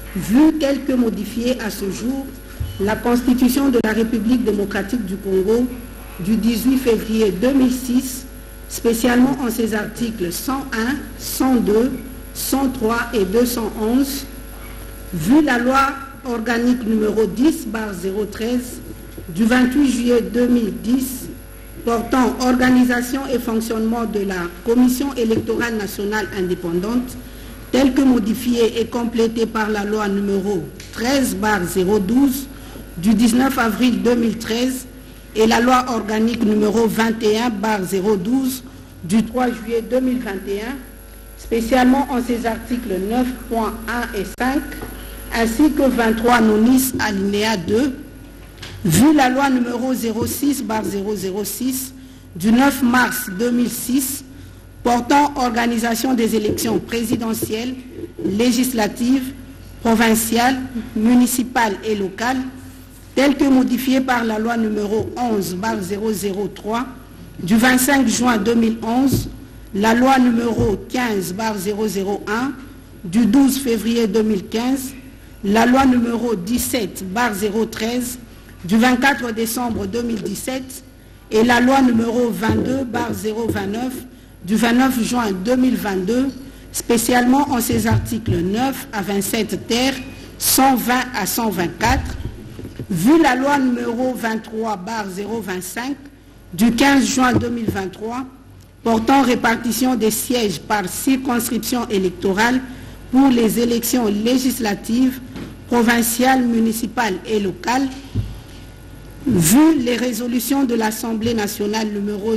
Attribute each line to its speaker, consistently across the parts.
Speaker 1: vu telle que modifiée à ce jour, la Constitution de la République démocratique du Congo du 18 février 2006, spécialement en ses articles 101, 102, 103 et 211, vu la loi organique numéro 10/013 du 28 juillet 2010 portant organisation et fonctionnement de la Commission électorale nationale indépendante, telle que modifiée et complétée par la loi numéro 13/012 du 19 avril 2013 et la loi organique numéro 21/012 du 3 juillet 2021, spécialement en ses articles 9.1 et 5, ainsi que 23 nonis alinéa 2, vu la loi numéro 06/006 du 9 mars 2006 portant organisation des élections présidentielles, législatives, provinciales, municipales et locales, telle que modifiée par la loi numéro 11/003 du 25 juin 2011, la loi numéro 15/001 du 12 février 2015, la loi numéro 17/013 du 24 décembre 2017 et la loi numéro 22/029 du 29 juin 2022, spécialement en ses articles 9 à 27 ter, 120 à 124, vu la loi numéro 23/025 du 15 juin 2023 portant répartition des sièges par circonscription électorale pour les élections législatives, provinciales, municipales et locales, vu les résolutions de l'Assemblée nationale numéro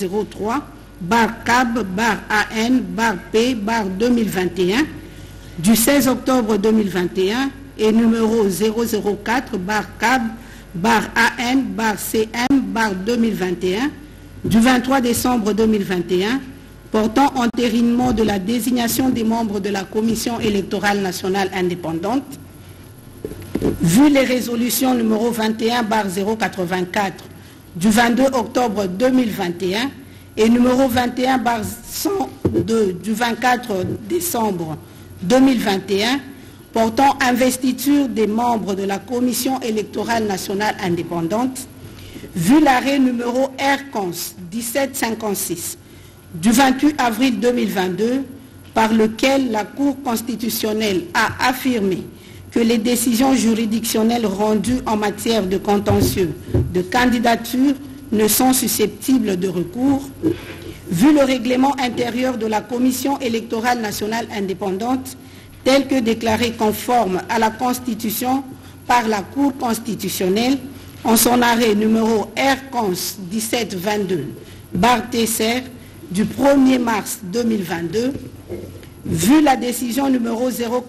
Speaker 1: 003/CAB/AN/P/2021 du 16 octobre 2021 et numéro 004/CAB/AN/CM/2021 du 23 décembre 2021 portant entérinement de la désignation des membres de la Commission électorale nationale indépendante, vu les résolutions numéro 21/084 du 22 octobre 2021 et numéro 21/102 du 24 décembre 2021 portant investiture des membres de la Commission électorale nationale indépendante, vu l'arrêt numéro R-Cons 1756 du 28 avril 2022 par lequel la Cour constitutionnelle a affirmé que les décisions juridictionnelles rendues en matière de contentieux de candidature ne sont susceptibles de recours, vu le règlement intérieur de la Commission électorale nationale indépendante tel que déclaré conforme à la Constitution par la Cour constitutionnelle en son arrêt numéro R-Cons 1722/TCR du 1er mars 2022, vu la décision numéro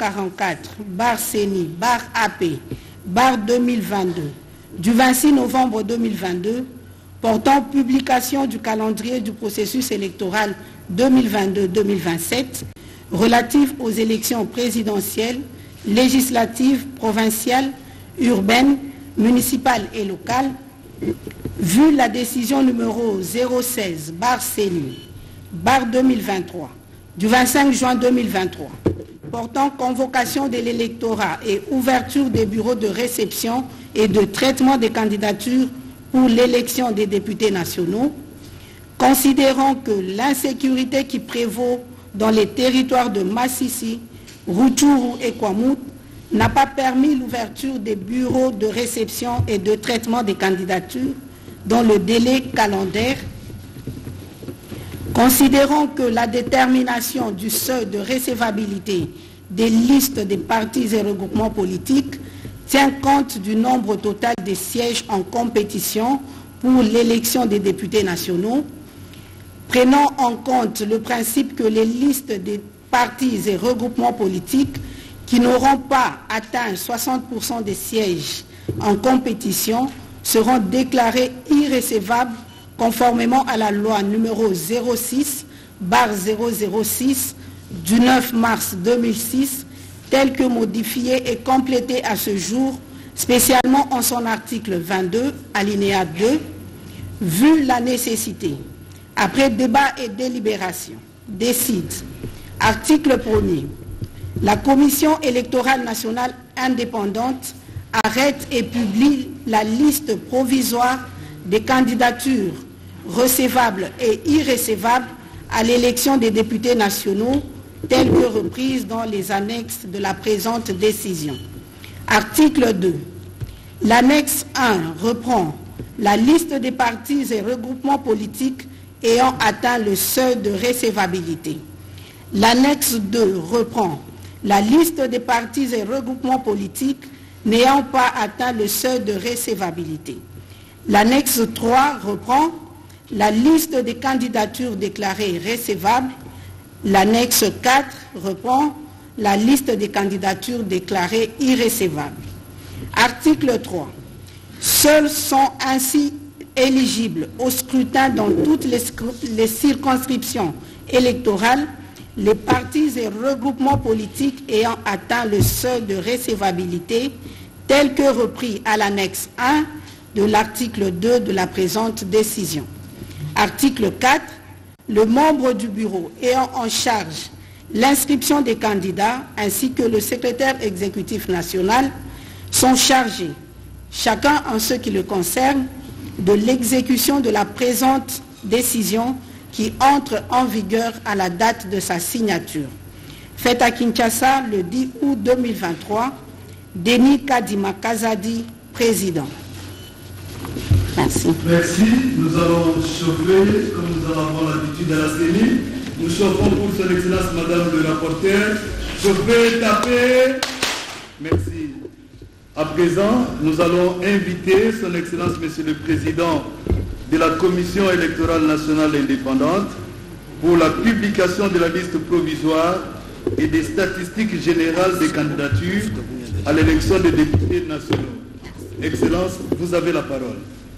Speaker 1: 044/CENI/AP/2022 du 26 novembre 2022 portant publication du calendrier du processus électoral 2022-2027 relatif aux élections présidentielles, législatives, provinciales, urbaines, municipales et locales, vu la décision numéro 016/CENI/2023 du 25 juin 2023 portant convocation de l'électorat et ouverture des bureaux de réception et de traitement des candidatures pour l'élection des députés nationaux, considérant que l'insécurité qui prévaut dans les territoires de Massissi, Rutshuru et Kwamut n'a pas permis l'ouverture des bureaux de réception et de traitement des candidatures dans le délai calendaire, considérant que la détermination du seuil de recevabilité des listes des partis et regroupements politiques tient compte du nombre total des sièges en compétition pour l'élection des députés nationaux, prenant en compte le principe que les listes des partis et regroupements politiques qui n'auront pas atteint 60% des sièges en compétition seront déclarés irrécevables conformément à la loi numéro 06/006 du 9 mars 2006, telle que modifiée et complétée à ce jour, spécialement en son article 22, alinéa 2, vu la nécessité, après débat et délibération, décide, article 1er, La Commission électorale nationale indépendante arrête et publie la liste provisoire des candidatures recevables et irrecevables à l'élection des députés nationaux, telles que reprises dans les annexes de la présente décision. Article 2. L'annexe 1 reprend la liste des partis et regroupements politiques ayant atteint le seuil de recevabilité. L'annexe 2 reprend la liste des partis et regroupements politiques n'ayant pas atteint le seuil de recevabilité. L'annexe 3 reprend la liste des candidatures déclarées recevables. L'annexe 4 reprend la liste des candidatures déclarées irrecevables. Article 3. Seuls sont ainsi éligibles au scrutin dans toutes les circonscriptions électorales les partis et regroupements politiques ayant atteint le seuil de recevabilité tel que repris à l'annexe 1 de l'article 2 de la présente décision. Article 4. Le membre du bureau ayant en charge l'inscription des candidats ainsi que le secrétaire exécutif national sont chargés, chacun en ce qui le concerne, de l'exécution de la présente décision qui entre en vigueur à la date de sa signature. Faite à Kinshasa le 10 août 2023, Denis Kadima Kazadi, président. Merci.
Speaker 2: Merci. Nous allons chauffer, comme nous en avons l'habitude à la CENI. Nous chauffons pour son Excellence Madame le rapporteur. Chauffer, taper. Merci. À présent, nous allons inviter son Excellence Monsieur le Président de la Commission électorale nationale indépendante pour la publication de la liste provisoire et des statistiques générales des candidatures à l'élection des députés nationaux. Excellence, vous avez la parole.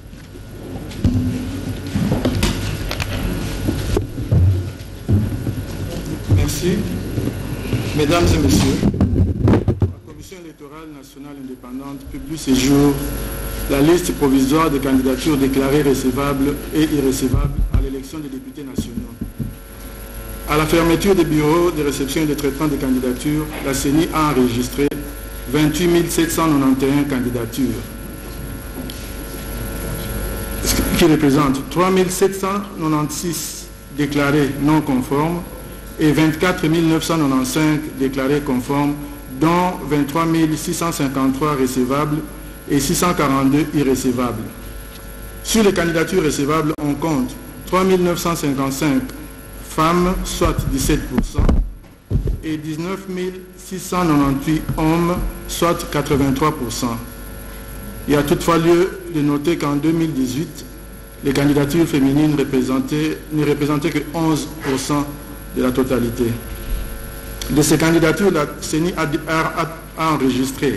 Speaker 3: Merci. Mesdames et messieurs, la Commission électorale nationale indépendante publie ce jour la liste provisoire des candidatures déclarées recevables et irrecevables à l'élection des députés nationaux. À la fermeture des bureaux de réception et de traitement des candidatures, la CENI a enregistré 28 791 candidatures, ce qui représente 3 796 déclarées non conformes et 24 995 déclarés conformes, dont 23 653 recevables et 642 irrecevables. Sur les candidatures recevables, on compte 3 955 femmes, soit 17%, et 19 698 hommes, soit 83%. Il y a toutefois lieu de noter qu'en 2018, les candidatures féminines ne représentaient que 11% de la totalité. De ces candidatures, la CENI a enregistré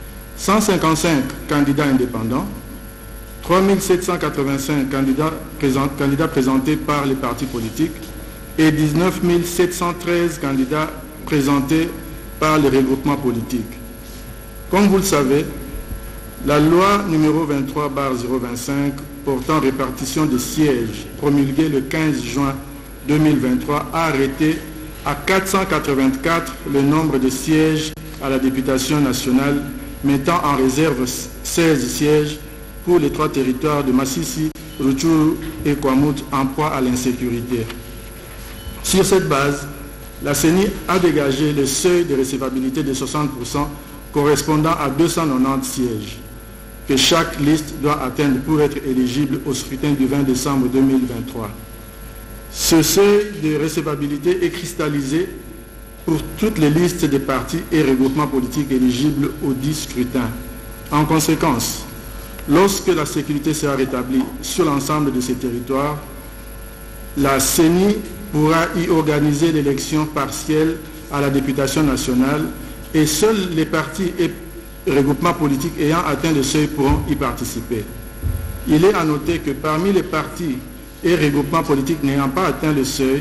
Speaker 3: 155 candidats indépendants, 3 785 candidats présentés par les partis politiques et 19 713 candidats présentés par les regroupements politiques. Comme vous le savez, la loi numéro 23/025 portant répartition des sièges promulguée le 15 juin 2023 a arrêté à 484 le nombre de sièges à la députation nationale, mettant en réserve 16 sièges pour les 3 territoires de Massissi, Rutshuru et Kwamouth en proie à l'insécurité. Sur cette base, la CENI a dégagé le seuil de recevabilité de 60% correspondant à 290 sièges que chaque liste doit atteindre pour être éligible au scrutin du 20 décembre 2023. Ce seuil de recevabilité est cristallisé pour toutes les listes des partis et regroupements politiques éligibles aux 10 scrutins. En conséquence, lorsque la sécurité sera rétablie sur l'ensemble de ces territoires, la CENI pourra y organiser l'élection partielle à la députation nationale et seuls les partis et regroupements politiques ayant atteint le seuil pourront y participer. Il est à noter que parmi les partis et regroupements politiques n'ayant pas atteint le seuil,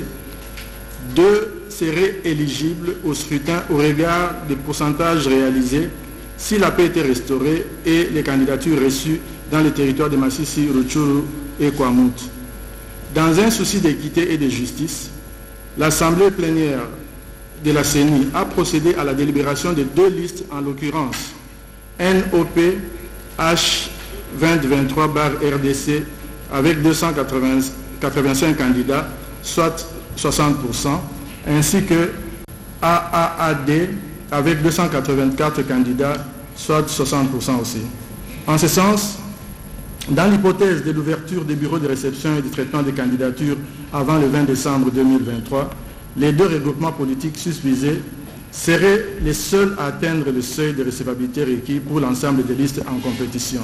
Speaker 3: 2 seraient éligibles au scrutin au regard des pourcentages réalisés si la paix était restaurée et les candidatures reçues dans les territoires de Massissi, Rutshuru et Kwamouth. Dans un souci d'équité et de justice, l'Assemblée plénière de la CENI a procédé à la délibération de 2 listes, en l'occurrence NOP H2023/RDC avec 285 candidats, soit 60%, ainsi que AAAD avec 284 candidats, soit 60% aussi. En ce sens, dans l'hypothèse de l'ouverture des bureaux de réception et de traitement des candidatures avant le 20 décembre 2023, les 2 regroupements politiques susvisés seraient les seuls à atteindre le seuil de recevabilité requis pour l'ensemble des listes en compétition.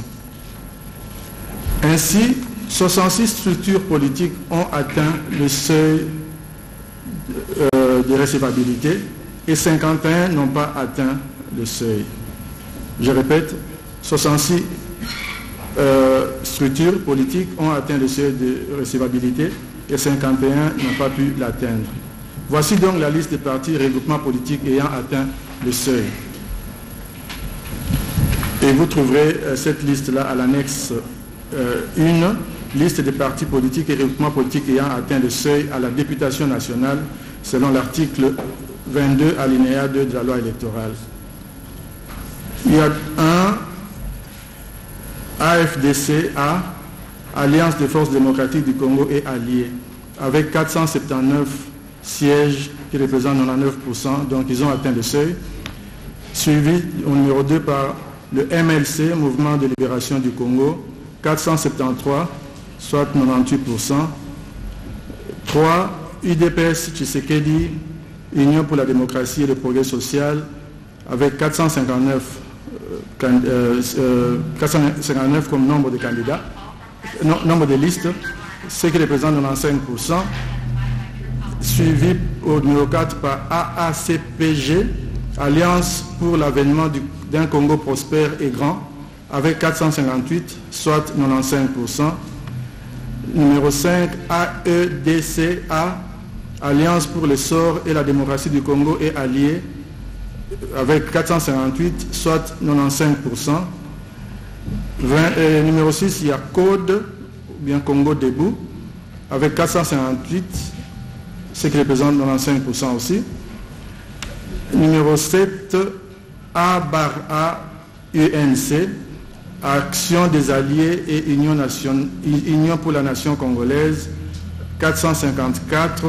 Speaker 3: Ainsi, 66 structures politiques ont atteint le seuil de recevabilité et 51 n'ont pas atteint le seuil. Je répète, 66 structures politiques ont atteint le seuil de recevabilité et 51 n'ont pas pu l'atteindre. Voici donc la liste des partis et regroupements politiques ayant atteint le seuil. Et vous trouverez cette liste-là à l'annexe 1, liste des partis politiques et regroupements politiques ayant atteint le seuil à la députation nationale selon l'article 22 alinéa 2 de la loi électorale. Il y a un AFDC-A, Alliance des forces démocratiques du Congo et alliés, avec 479 sièges qui représentent 99%, donc ils ont atteint le seuil, suivi au numéro 2 par le MLC, Mouvement de libération du Congo, 473, soit 98%, 3, UDPS Tshisekedi, Union pour la démocratie et le progrès social, avec 459 comme nombre de candidats, nombre de listes, ce qui représente 95%, suivi au numéro 4 par AACPG, Alliance pour l'avènement d'un Congo prospère et grand, avec 458, soit 95%. Numéro 5, AEDCA, Alliance pour l'essor et la démocratie du Congo et alliés, avec 458, soit 95%. Numéro 6, il y a CODE, ou bien Congo Debout, avec 458, ce qui représente 95% aussi. Numéro 7, A/A UNC, Action des Alliés et Union pour la Nation congolaise, 454,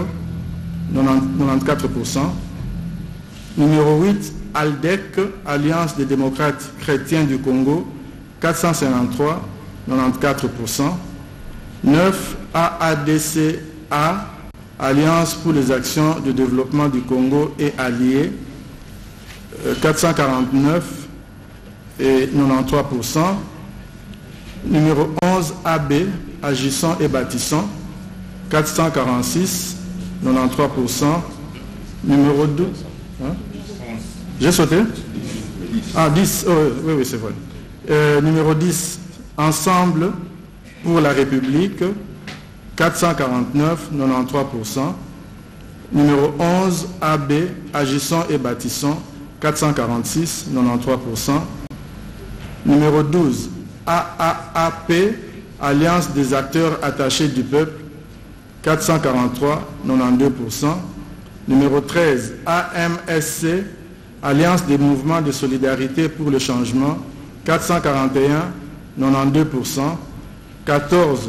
Speaker 3: 94%. Numéro 8, ALDEC, Alliance des démocrates chrétiens du Congo, 453, 94%. 9, AADCA, Alliance pour les actions de développement du Congo et alliés, 449 et 93%. Numéro 11, AB, Agissant et Bâtissant, 446, 93%. Numéro 12, hein? J'ai sauté? Ah, 10, oh, oui, c'est vrai. Numéro 10, Ensemble pour la République, 449, 93%. Numéro 11, AB, Agissant et Bâtissant, 446, 93%. Numéro 12, AAAP, Alliance des acteurs attachés du peuple, 443, 92%. Numéro 13, AMSC, Alliance des mouvements de solidarité pour le changement, 441, 92%. 14,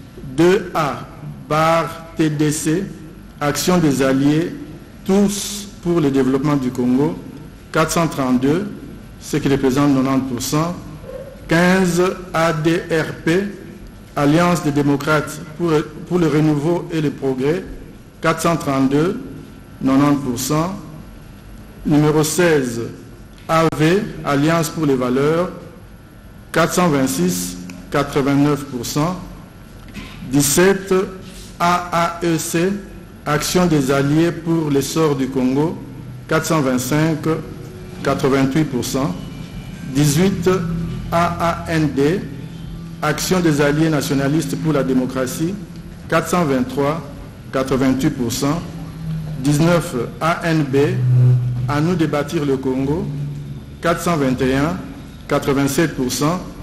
Speaker 3: 2A, TDC, Action des alliés, tous pour le développement du Congo, 432, ce qui représente 90%. 15, ADRP, Alliance des démocrates pour le renouveau et le progrès, 432, 90%. Numéro 16, AV, Alliance pour les valeurs, 426, 89%. 17, AAEC, Action des alliés pour l'essor du Congo, 425, 88%. 18, AAND, Action des alliés nationalistes pour la démocratie, 423, 88%. 19, ANB, À nous de bâtir le Congo, 421, 87%.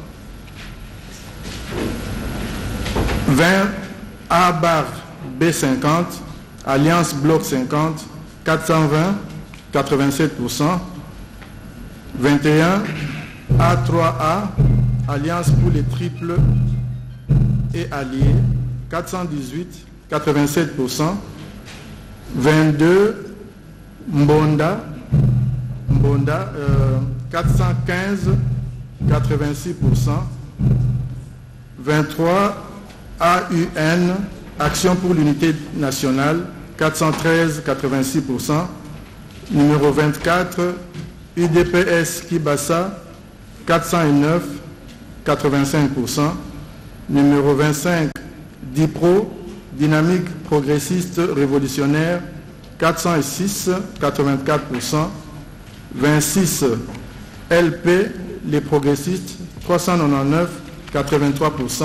Speaker 3: 20, A/B50, Alliance Bloc 50, 420, 87%. 21, A3A, Alliance pour les triples et alliés, 418, 87%. 22, Mbonda, 415, 86%. 23, AUN, Action pour l'unité nationale, 413, 86%. Numéro 24, UDPS Kibassa, 409, 85%. Numéro 25, DIPRO, Dynamique progressiste révolutionnaire, 406, 84%. 26, LP, les progressistes, 399, 83%.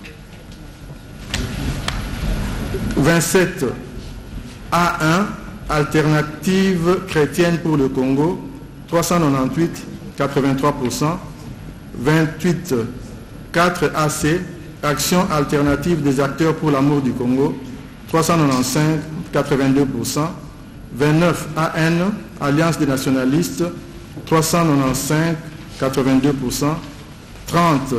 Speaker 3: 27, A1, Alternative chrétienne pour le Congo, 398, 83%. 28, 4AC, Action alternative des acteurs pour l'amour du Congo, 395, 82%. 29, AN, Alliance des nationalistes, 395, 82%. 30,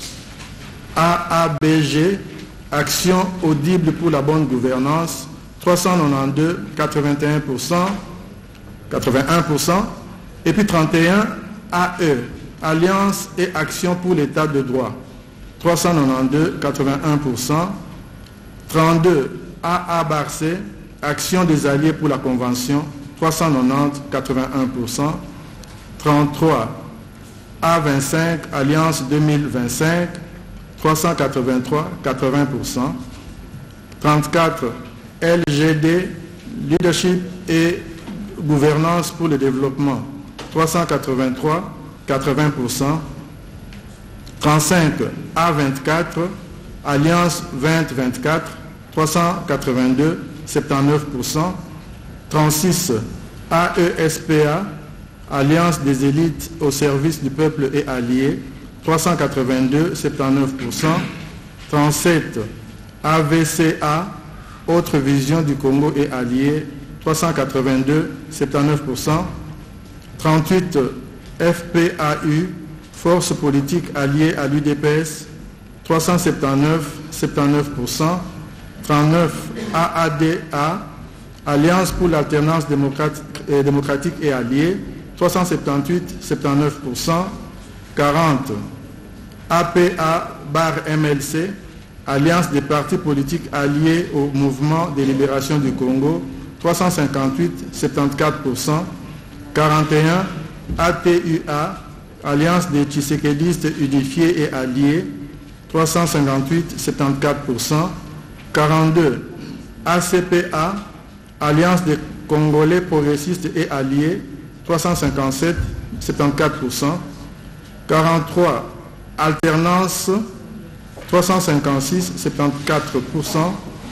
Speaker 3: AABG, Action audible pour la bonne gouvernance, 392, 81%. Et puis 31, AE, Alliance et Action pour l'état de droit, 392, 81%. 32, AA Barcé, Action des alliés pour la Convention, 390, 81%. 33, A25, Alliance 2025, 383, 80%. 34, LGD, Leadership et Gouvernance pour le développement, 383, 80%. 35, A24, Alliance 2024, 382, 79%. 36, AESPA, Alliance des élites au service du peuple et alliés, 382, 79%. 37, AVCA, Autre vision du Congo et alliés, 382, 79%. 38, FPAU, Force politique alliée à l'UDPS, 379, 79%. 39, AADA, Alliance pour l'alternance démocratique et alliée, 378, 79%. 40, APA-MLC, Alliance des partis politiques alliés au mouvement de libération du Congo, 358, 74%. 41, ATUA, Alliance des Tshisekédistes unifiés et alliés, 358, 74%. 42, ACPA, Alliance des Congolais progressistes et alliés, 357, 74%. 43, Alternance, 356, 74%.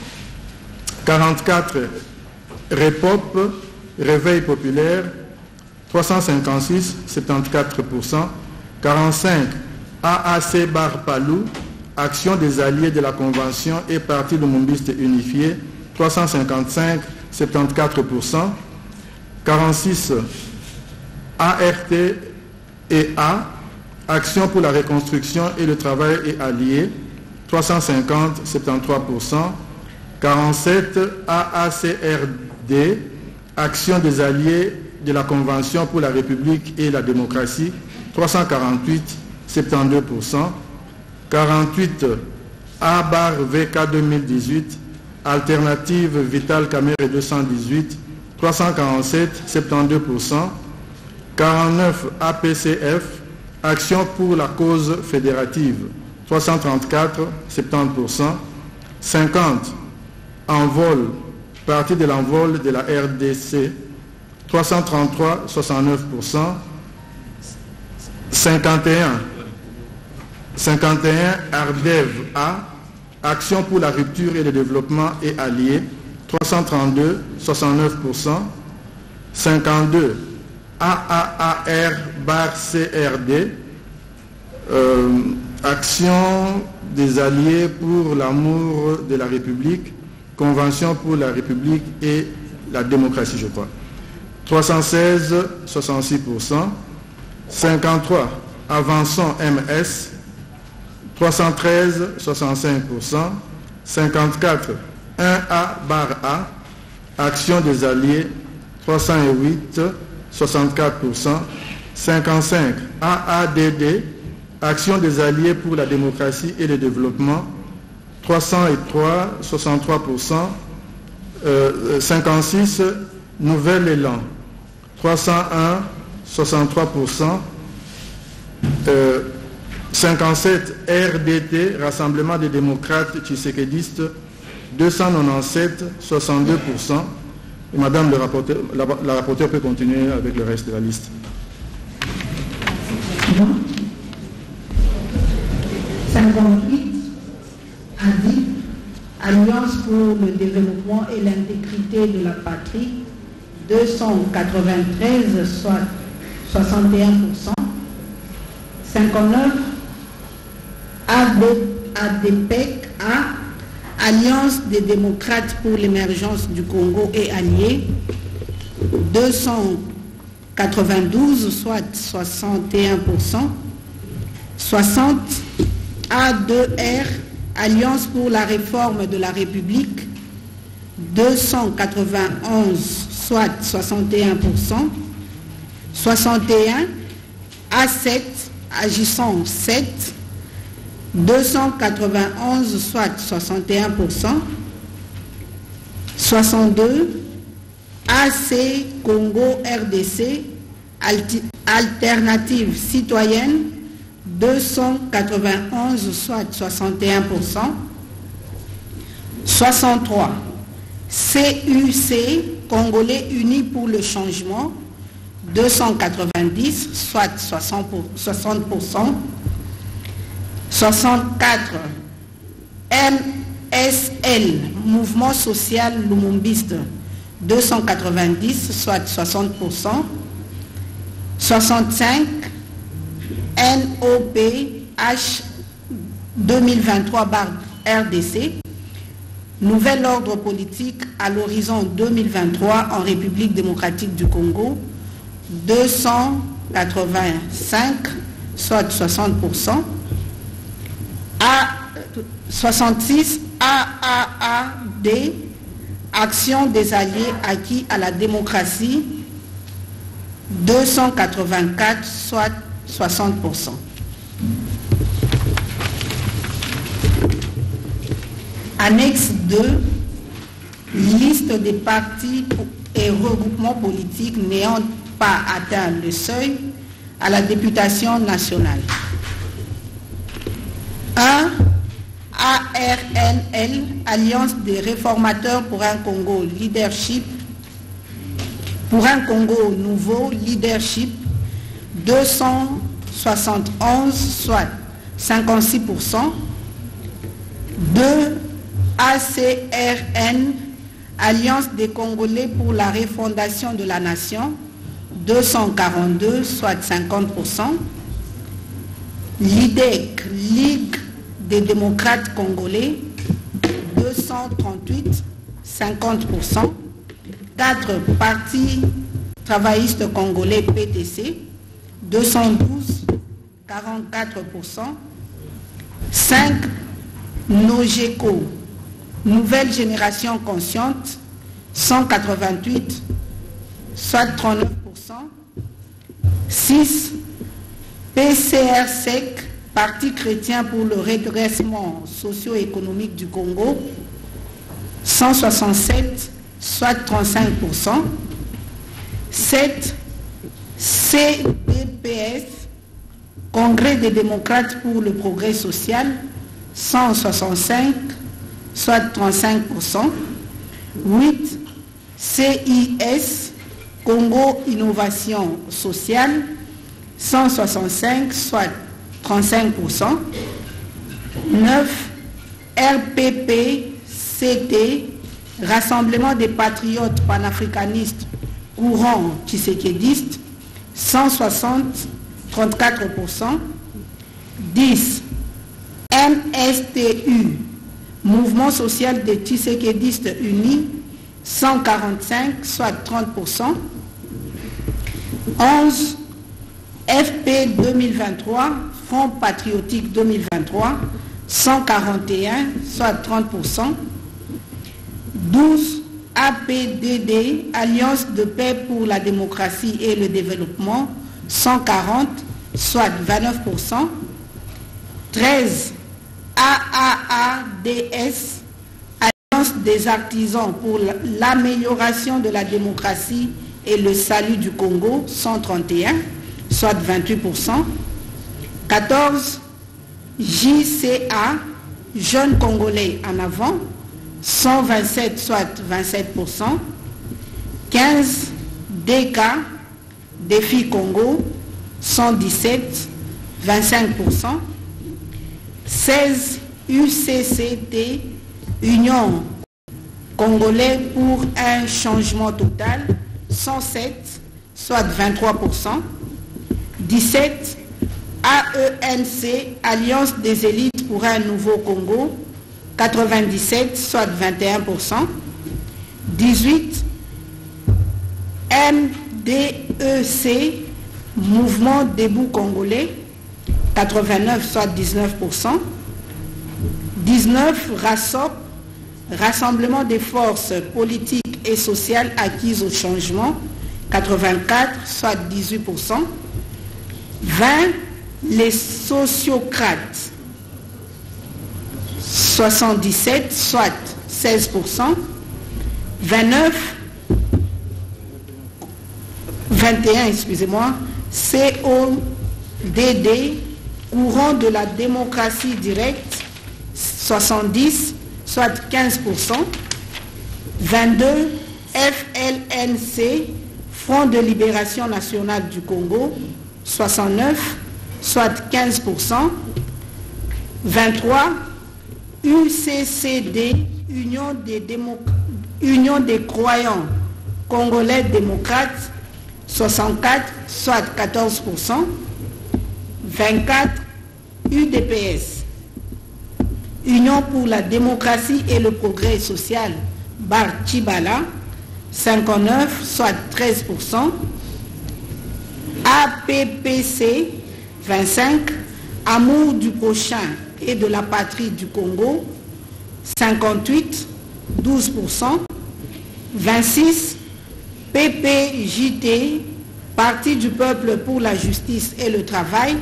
Speaker 3: 44, REPOP, Réveil populaire, 356, 74%. 45, AAC Barpalou, Action des alliés de la Convention et Parti lumumbiste unifié, 355, 74%. 46, ART et A, Action pour la reconstruction et le travail et alliés, 350, 73%. 47, AACRD, Action des alliés de la Convention pour la République et la démocratie, 348, 72%. 48, A-VK 2018, Alternative Vital Caméré 218, 347, 72%. 49, APCF, Action pour la cause fédérative, 334, 70%. 50, Envol, Parti de l'envol de la RDC, 333, 69%. 51, ARDEV A, Action pour la rupture et le développement et alliés, 332, 69%. 52, AAAR-CRD, Action des alliés pour l'amour de la République, Convention pour la République et la démocratie, je crois. 316, 66%. 53, Avançons MS, 313, 65%. 54, 1A barre A, Action des Alliés, 308, 64%. 55, AADD, Action des Alliés pour la démocratie et le développement, 303, 63%. 56, Nouvel Élan, 301, 63%. 57, RDT, Rassemblement des démocrates tshisekédistes, 297, 62%. Et Madame la rapporteure peut continuer avec le reste de la liste.
Speaker 1: 58, ADIP, Alliance pour le développement et l'intégrité de la patrie, 293, soit 61%. 59, ADPEC, Alliance des démocrates pour l'émergence du Congo et alliés, 292, soit 61%. 60, A2R, Alliance pour la réforme de la République, 291, soit 61%. 61, A7, Agissons 7, 291, soit 61%. 62, AC Congo RDC, Alternative citoyenne, 291, soit 61%. 63, CUC, Congolais unis pour le changement, 290, soit 60%. 64, MSL, Mouvement social lumumbiste, 290, soit 60%. 65, NOPH 2023/RDC, Nouvel ordre politique à l'horizon 2023 en République démocratique du Congo, 285, soit 60%. 66, AAAD, Action des alliés acquis à la démocratie, 284, soit 60%. Annexe 2, liste des partis et regroupements politiques n'ayant pas atteint le seuil à la députation nationale. 1. ARNL, Alliance des réformateurs pour un Congo leadership, pour un Congo nouveau leadership, 271, soit 56%. 2. ACRN, Alliance des Congolais pour la refondation de la nation, 242, soit 50%. l'IDEC, Ligue des démocrates congolais, 238, 50%. 4 partis travaillistes congolais PTC, 212, 44%. 5 NOGECO, Nouvelle Génération Consciente, 188, soit 39%. 6 PCRSEC, Parti chrétien pour le redressement socio-économique du Congo, 167, soit 35%. 7 CDPS, Congrès des démocrates pour le progrès social, 165, soit 35%. 8 CIS, Congo Innovation Sociale, 165, soit 35%. 9 RPP-CT, Rassemblement des patriotes panafricanistes courant tshisekédistes, 160, 34%. 10 MSTU, Mouvement social des tshisekédistes unis, 145, soit 30%. 11. FP 2023, Front Patriotique 2023, 141, soit 30%. 12. APDD, Alliance de paix pour la démocratie et le développement, 140, soit 29%. 13. AAADS, Alliance des artisans pour l'amélioration de la démocratie et le salut du Congo, 131, soit 28%. 14. JCA, Jeunes Congolais en avant, 127, soit 27%. 15. DK, Défi Congo, 117, 25%. 16. UCCT, Union Congolais pour un changement total, 107, soit 23%. 17. AENC, Alliance des élites pour un nouveau Congo, 97, soit 21%. 18. MDEC, Mouvement Debout Congolais, 89, soit 19%. 19. RASOP, Rassemblement des forces politiques et sociales acquises au changement, 84, soit 18%. 20. Les sociocrates, 77, soit 16%. 29. 21, excusez-moi. CODD, Courant de la démocratie directe, 70, soit 15%. 22. FLNC, Front de libération nationale du Congo, 69, soit 15%. 23. UCCD, Union des croyants congolais démocrates, 64, soit 14%. 24. UDPS, Union pour la démocratie et le progrès social, Bar Chibala, 59, soit 13%. APPC, 25, Amour du prochain et de la patrie du Congo, 58, 12%. 26. PPJT, Parti du peuple pour la justice et le travail,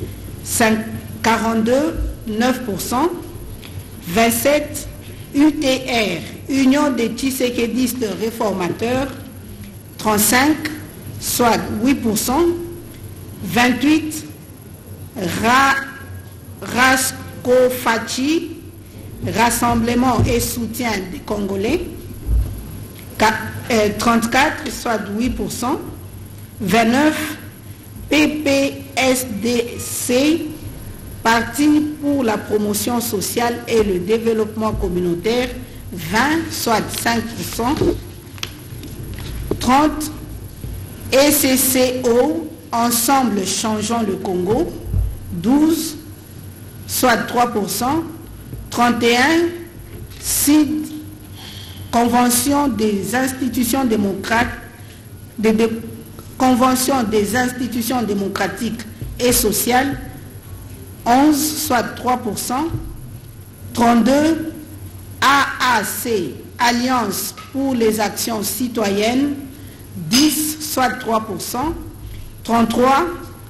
Speaker 1: 42, 9%. 27. UTR, Union des Tshisekédistes réformateurs, 35, soit 8%. 28. Raskofachi, Rassemblement et soutien des Congolais, 34, soit 8%. 29. PPSDC, Parti pour la promotion sociale et le développement communautaire, 20, soit 5%. 30. ECCO, Ensemble changeons le Congo, 12, soit 3%. 31. CID, Convention des institutions démocrates, Convention des institutions démocratiques et sociales, 11, soit 3%. 32. AAC, Alliance pour les actions citoyennes, 10, soit 3%. 33.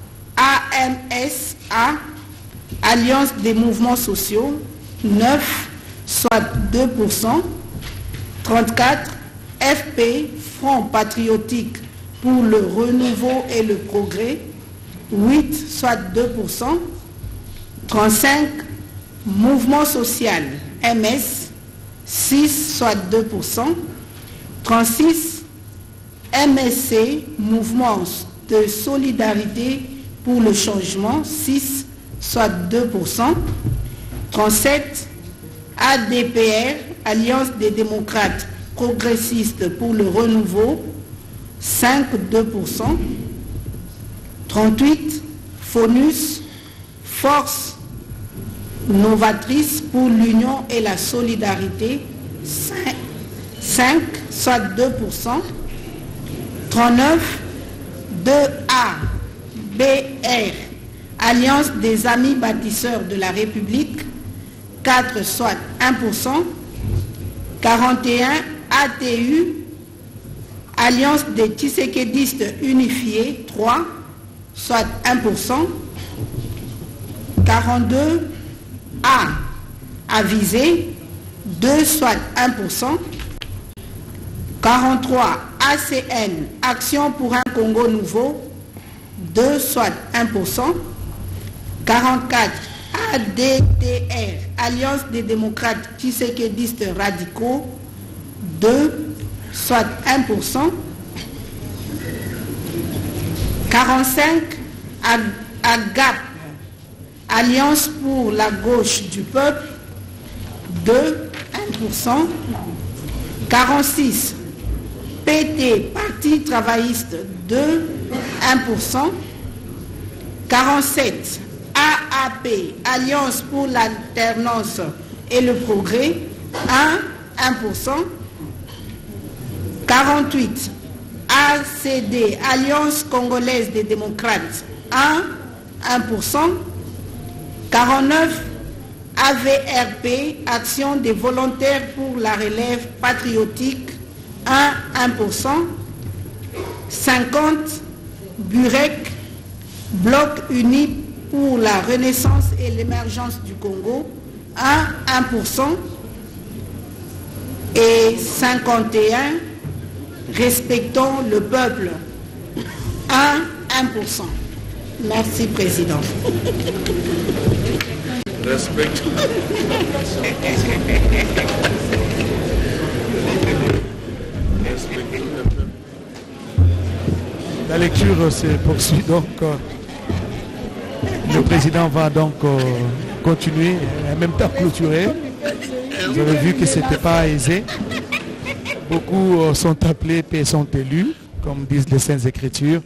Speaker 1: AMSA, Alliance des mouvements sociaux, 9, soit 2%. 34. FP, Front patriotique pour le renouveau et le progrès, 8, soit 2%. 35. Mouvement social, MS, 6, soit 2%. 36. MSC, Mouvement de solidarité pour le changement, 6, soit 2%. 37. ADPR, Alliance des démocrates progressistes pour le renouveau, 5, 2%. 38. FONUS, Force novatrice pour l'union et la solidarité, 5, soit 2%. 39. 2A, BR, Alliance des Amis Bâtisseurs de la République, 4, soit 1%. 41, ATU, Alliance des Tshisekédistes Unifiés, 3, soit 1%. 42, A, Avisé, 2, soit 1%. 43, ACN, Action pour un Congo Nouveau, 2, soit 1%. 44, ADTR, Alliance des démocrates tshisékédistes radicaux, 2, soit 1%. 45, AGAP, Alliance pour la gauche du peuple, 2, 1%. 46, PT, Parti travailliste, 2, 1%. 47, AAP, Alliance pour l'alternance et le progrès, 1%. 48, ACD, Alliance congolaise des démocrates, 1%. 49, AVRP, Action des volontaires pour la relève patriotique, 1%. 50, Burek, Bloc uni pour la renaissance et l'émergence du Congo, 1%. Et 51, Respectons le peuple, 1%. Merci, Président.
Speaker 3: Respect.
Speaker 4: La lecture se poursuit donc. Le président va donc continuer et en même temps clôturer. Vous avez vu que ce n'était pas aisé. Beaucoup sont appelés et sont élus, comme disent les Saintes Écritures.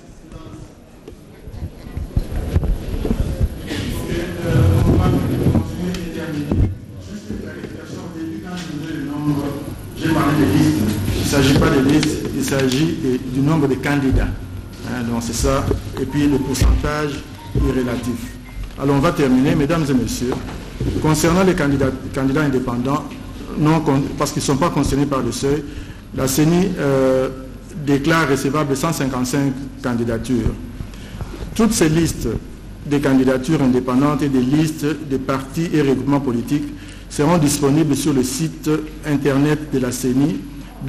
Speaker 3: J'ai parlé de listes. Il ne s'agit pas de listes, il s'agit du nombre de candidats. Donc c'est ça. Et puis le pourcentage est relatif. Alors on va terminer, mesdames et messieurs. Concernant les candidats indépendants, non, parce qu'ils ne sont pas concernés par le seuil, la CENI déclare recevable 155 candidatures. Toutes ces listes des candidatures indépendantes et des listes des partis et regroupements politiques seront disponibles sur le site internet de la CENI,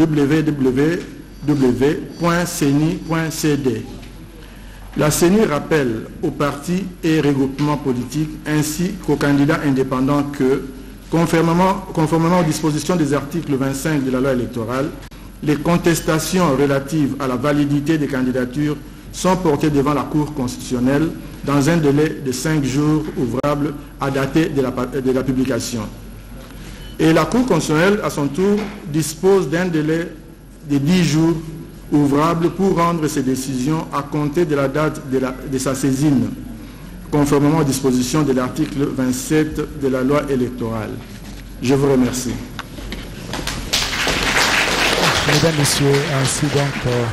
Speaker 3: www.ceni.cd. La CENI rappelle aux partis et regroupements politiques ainsi qu'aux candidats indépendants que, conformément aux dispositions des articles 25 de la loi électorale, les contestations relatives à la validité des candidatures sont portées devant la Cour constitutionnelle dans un délai de 5 jours ouvrables à dater de la publication. Et la Cour constitutionnelle, à son tour, dispose d'un délai de 10 jours ouvrables pour rendre ses décisions à compter de la date de sa saisine, conformément aux dispositions de l'article 27 de la loi électorale. Je vous remercie.
Speaker 4: Mesdames, Messieurs, ainsi donc...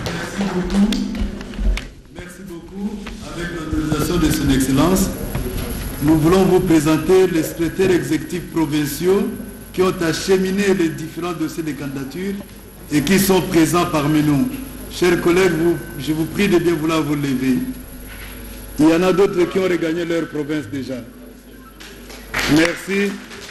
Speaker 2: Merci beaucoup. Avec l'autorisation de son Excellence, nous voulons vous présenter les secrétaires exécutifs provinciaux qui ont acheminé les différents dossiers de candidature et qui sont présents parmi nous. Chers collègues, je vous prie de bien vouloir vous lever. Il y en a d'autres qui ont regagné leur province déjà. Merci.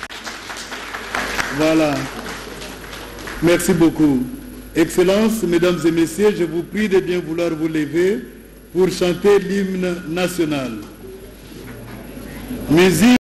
Speaker 2: Voilà. Merci beaucoup. Excellences, mesdames et messieurs, je vous prie de bien vouloir vous lever pour chanter l'hymne national. Musique.